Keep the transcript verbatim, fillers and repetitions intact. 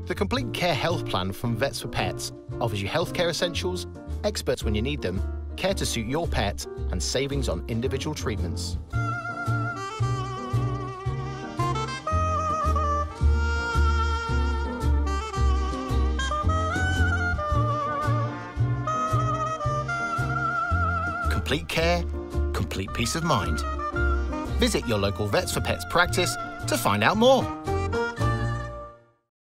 The Complete Care Health Plan from Vets for Pets offers you healthcare essentials, experts when you need them, care to suit your pet, and savings on individual treatments. Complete care, complete peace of mind. Visit your local Vets for Pets practice to find out more.